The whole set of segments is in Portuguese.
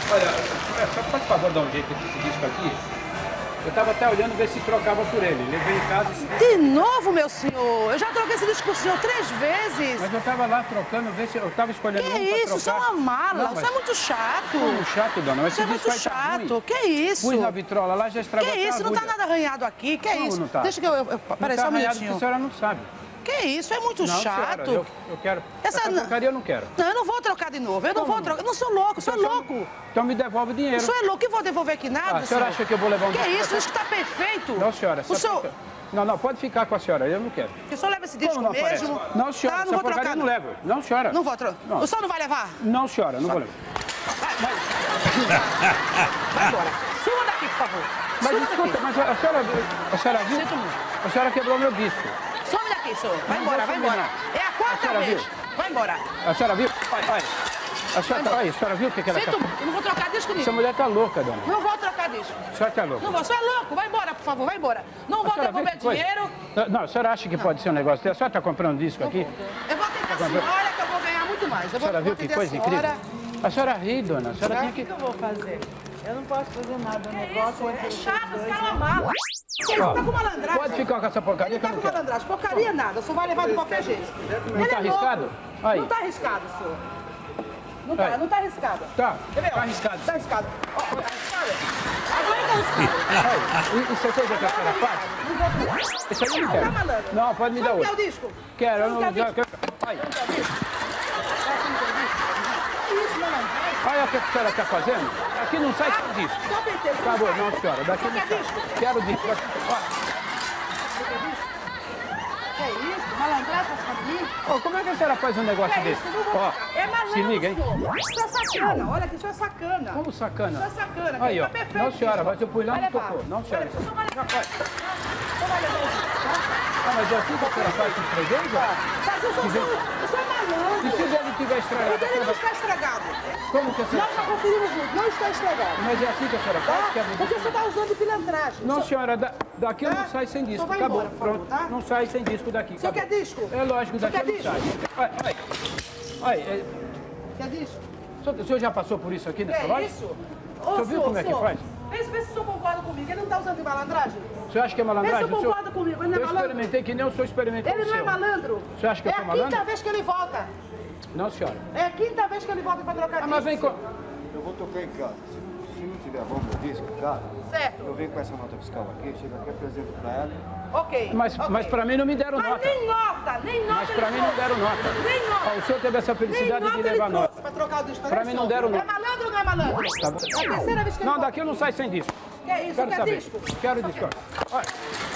Olha, só por favor dar um jeito nesse disco aqui. Eu estava até olhando ver se trocava por ele. Levei em casa esse disco. De novo, meu senhor? Eu já troquei esse disco com o senhor 3 vezes. Mas eu estava lá trocando, ver se eu estava escolhendo um pra trocar. Que isso? Isso é uma mala. Não, Isso é muito chato. Como chato, dona? Mas Isso é muito chato. Que isso? Pus na vitrola lá, já estragou. Que isso? Não tá nada arranhado aqui. Que Como isso? não tá? Deixa que eu peraí, só um minutinho. A senhora não sabe. Que isso? É muito chato. Senhora, eu quero. Essa porcaria eu não quero. Não, eu não vou trocar de novo. Eu não vou trocar. Eu não sou louco, sou louco. Então me devolve o dinheiro. O senhor é louco, eu vou devolver aqui nada, A senhora acha que eu vou levar um disco? Que isso? Isso está perfeito. Não, senhora. O senhor... Não, pode ficar com a senhora, eu não quero. O senhor leva esse disco não mesmo? Aparece? Não, senhora, tá, não essa vou porcaria trocar. eu não levo. Não, senhora. Não vou trocar. O senhor não vai levar? Não, senhora, não vou levar. Vai embora. Sua daqui, por favor. Mas escuta, mas a senhora viu? Sinto muito. A senhora quebrou meu disco. Some daqui, senhor. Vai embora, vai embora. É a quarta vez. Vai embora. A senhora viu? Vai. A senhora viu o que ela tá? Eu não vou trocar disco nenhum. Essa mulher tá louca, dona. Não vou trocar disco. A senhora tá louca. Não vou, o senhor é louco. Vai embora, por favor, vai embora. Não vou devolver dinheiro. Não, a senhora acha que pode ser um negócio desse? A senhora tá comprando disco aqui? Eu vou atender a senhora que eu vou ganhar muito mais. A senhora viu que coisa incrível? A senhora ri, dona. A senhora tinha que... O que eu vou fazer? Eu não posso fazer nada. O negócio É chato, os caras uma mala. Você tá com malandragem. Pode ficar com essa porcaria Ele que eu tá não com quero. malandragem. Porcaria nada, só vai levar de qualquer jeito. Não tá arriscado? Aí. Não tá arriscado, senhor. Não tá arriscado. Tá, Quer ver? tá arriscado. Tá arriscado. Ó, tá arriscado? Agora tá arriscado. Aí, isso é coisa que a senhora faz? Não vou. Isso aí eu não quero. Tá malandro. Não, pode me dar Só outro. quer o disco? Quero, eu não quer quero. disco? Aí. Não quer disco? Que isso, malandro? Olha o que a senhora está fazendo. Aqui não sai sem disco. Só penteiro. Por favor, não, senhora. Daqui Só não quer sai. disco? Quero disco. Ó, Que isso? Malandragem faz comigo? ó, como é que a senhora faz um negócio Que desse? isso? Não vou Ó, trocar. É malandro, se liga, hein? senhor. Isso é sacana. Olha aqui, isso é sacana. Como sacana. Isso é sacana. Aí, ó. Tá perfeito. Não, senhora, mas eu pus lá e Vai não levar. tocou. Não, senhora. Olha, só vai levar. Já pode. Só vai levar o disco, tá? Ah, mas é assim que a senhora faz com os fregueses? ó? Mas eu sou malandro. E se ele tiver O estragado? dele não está estragado. Como que a senhora... Nós já conferimos junto, não está estragado. Mas é assim que a senhora faz? Tá? Quebra o Porque disco? você está usando pilantragem. Não, senhora, daqui eu não saio sem disco. Só vai Acabou. embora, por favor, Pronto. tá? Não sai sem disco daqui. O senhor quer Acabou. disco? É lógico, O senhor daqui eu quer não disco? saio. Olha, Quer disco? o senhor já passou por isso aqui nessa É loja? isso? O senhor viu como é que faz? Vê se o senhor concorda comigo. Ele não está usando de malandragem? O senhor acha que é Vê se malandragem? o senhor concorda comigo. Ele não é Eu malandro. experimentei que nem o senhor experimentou Ele o não é seu. malandro. O senhor acha que eu sou É a malandro? quinta vez que ele volta. Não, senhora. É a quinta vez que ele volta para trocar Ah, mas vem disco. com... Eu vou tocar em casa. Se não tiver bom meu disco em casa, Certo. eu venho com essa nota fiscal aqui, chego aqui, apresento pra ela. Ok. Mas pra mim não me deram Mas nota. nem nota. Mas pra mim não deram nota. Nem nota. Ó, o senhor teve essa felicidade de levar ele nota. trouxe para trocar o disco. Pra mim não deram É nota. malandro ou não é malandro? Tá bom. É a terceira vez que ele Não, volta. daqui eu não saio sem disco. Que é isso? Quero Quer saber. disco? Quero disco. Ó. Olha.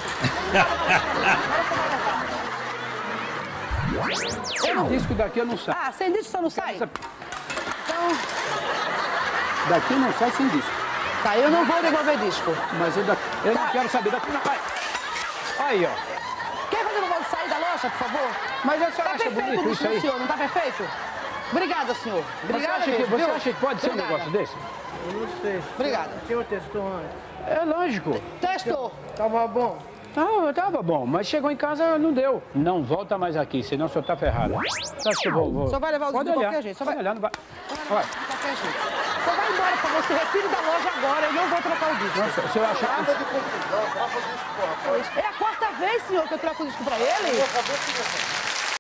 Disco daqui eu não saio. Ah, sem disco você não sai? Essa- Então, Daqui não sai sem disco. tá, eu não vou devolver disco. Mas eu não quero saber. Daqui não vai. Aí, ó. Quer fazer o favor de sair da loja, por favor? Mas a senhora Tá acha perfeito bonito o isso disco do aí? senhor, não tá perfeito? Obrigada, senhor. Você Obrigada acha, que, mesmo, você viu? acha que pode ser um Obrigada. negócio desse? Eu não sei. Obrigada. O senhor testou antes? É lógico. Testou. Tava bom? Não, tava bom, mas chegou em casa não deu. Não volta mais aqui, senão o senhor tá ferrado. Você acha que eu vou... Só vai levar o disco Pode de olhar, qualquer jeito, só pode vai- olhar, não vai... Olha, De qualquer jeito. Você vai embora, por favor. Se retire da loja agora. Eu não vou trocar o disco. nossa, o senhor acha que... Nada de confusão, troca o disco, porra. É a quarta vez, senhor, que eu troco o disco pra ele. Acabou de